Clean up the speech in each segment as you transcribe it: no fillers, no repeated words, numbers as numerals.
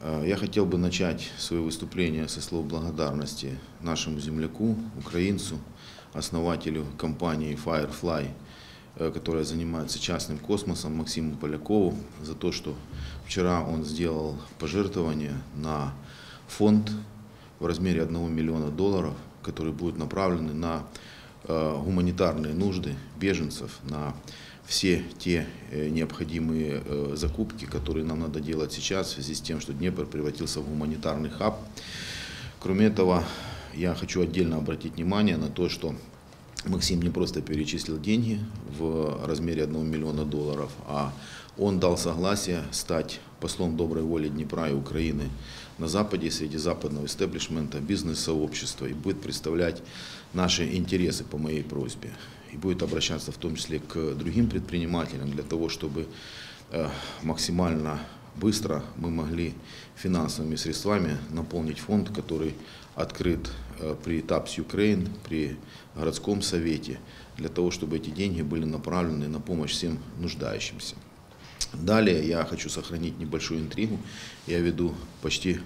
Я хотел бы начать свое выступление со слов благодарности нашему земляку, украинцу, основателю компании Firefly, которая занимается частным космосом, Максиму Полякову, за то, что вчера он сделал пожертвование на фонд в размере $1 миллиона, которые будут направлены на гуманитарные нужды беженцев, на все те необходимые закупки, которые нам надо делать сейчас в связи с тем, что Днепр превратился в гуманитарный хаб. Кроме этого, я хочу отдельно обратить внимание на то, что Максим не просто перечислил деньги в размере $1 миллиона, а он дал согласие стать послом доброй воли Днепра и Украины на Западе среди западного истеблишмента, бизнес-сообщества и будет представлять наши интересы по моей просьбе. И будет обращаться в том числе к другим предпринимателям для того, чтобы максимально быстро мы могли финансовыми средствами наполнить фонд, который открыт при TAPS Ukraine, при городском совете, для того, чтобы эти деньги были направлены на помощь всем нуждающимся. Далее я хочу сохранить небольшую интригу. Я веду почти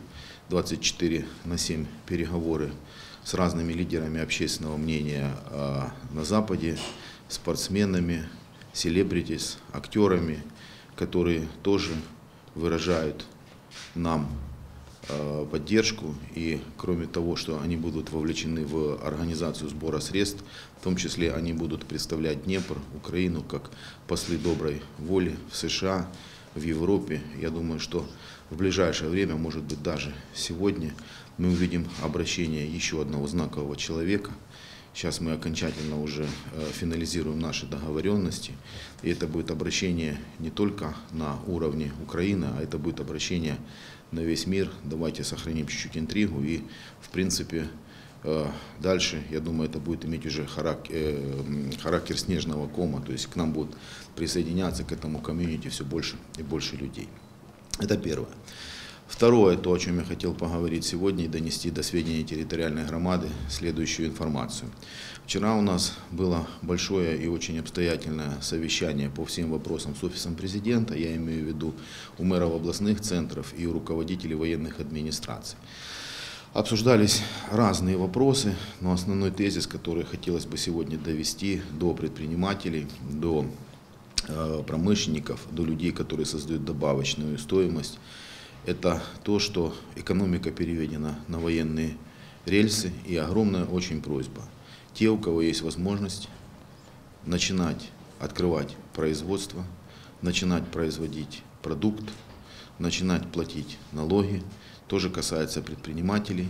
24/7 переговоры с разными лидерами общественного мнения на Западе, спортсменами, селебритис, актерами, которые тоже выражают нам поддержку, и кроме того, что они будут вовлечены в организацию сбора средств, в том числе они будут представлять Днепр, Украину как послы доброй воли в США, в Европе. Я думаю, что в ближайшее время, может быть даже сегодня, мы увидим обращение еще одного знакового человека. Сейчас мы окончательно уже финализируем наши договоренности, и это будет обращение не только на уровне Украины, а это будет обращение на весь мир. Давайте сохраним чуть-чуть интригу, и в принципе дальше, я думаю, это будет иметь уже характер снежного кома, то есть к нам будут присоединяться к этому комьюнити все больше и больше людей. Это первое. Второе, то, о чем я хотел поговорить сегодня и донести до сведения территориальной громады следующую информацию. Вчера у нас было большое и очень обстоятельное совещание по всем вопросам с офисом президента, я имею в виду у мэров областных центров и у руководителей военных администраций. Обсуждались разные вопросы, но основной тезис, который хотелось бы сегодня довести до предпринимателей, до промышленников, до людей, которые создают добавочную стоимость, это то, что экономика переведена на военные рельсы, и огромная очень просьба. Те, у кого есть возможность начинать открывать производство, начинать производить продукт, начинать платить налоги, тоже касается предпринимателей,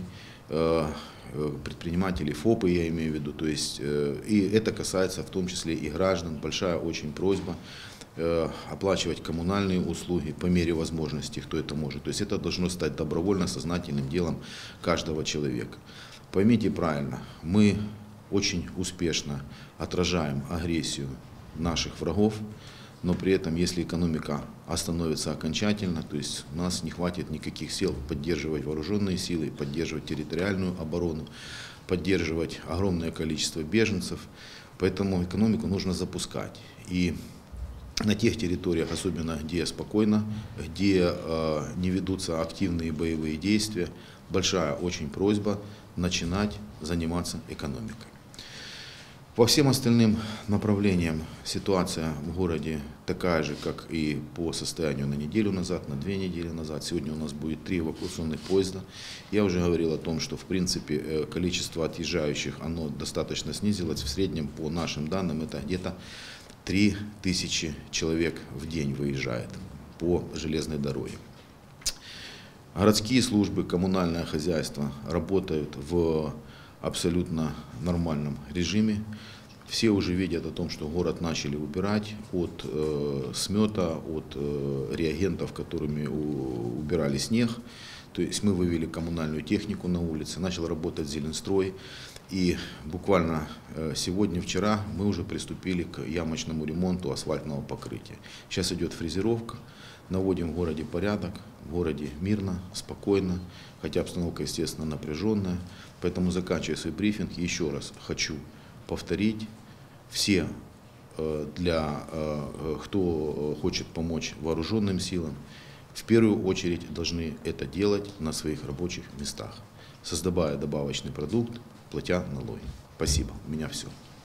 ФОПы, я имею в виду, то есть, и это касается в том числе и граждан. Большая очень просьба оплачивать коммунальные услуги по мере возможности, кто это может. То есть это должно стать добровольно, сознательным делом каждого человека. Поймите правильно, мы очень успешно отражаем агрессию наших врагов, но при этом, если экономика остановится окончательно, то есть у нас не хватит никаких сил поддерживать вооруженные силы, поддерживать территориальную оборону, поддерживать огромное количество беженцев, поэтому экономику нужно запускать. И на тех территориях, особенно где спокойно, где не ведутся активные боевые действия, большая очень просьба начинать заниматься экономикой. По всем остальным направлениям ситуация в городе такая же, как и по состоянию на неделю назад, на 2 недели назад. Сегодня у нас будет 3 эвакуационных поезда. Я уже говорил о том, что в принципе количество отъезжающих оно достаточно снизилось. В среднем, по нашим данным, это где-то 3000 человек в день выезжает по железной дороге. Городские службы, коммунальное хозяйство работают в абсолютно нормальном режиме. Все уже видят о том, что город начали убирать от смета, от реагентов, которыми убирали снег. То есть мы вывели коммунальную технику на улице, начал работать Зеленстрой. И буквально сегодня, вчера мы уже приступили к ямочному ремонту асфальтного покрытия. Сейчас идет фрезеровка, наводим в городе порядок, в городе мирно, спокойно, хотя обстановка, естественно, напряженная. Поэтому, заканчивая свой брифинг, еще раз хочу повторить, все, кто хочет помочь вооруженным силам, в первую очередь должны это делать на своих рабочих местах, создавая добавочный продукт, платя налоги. Спасибо. У меня все.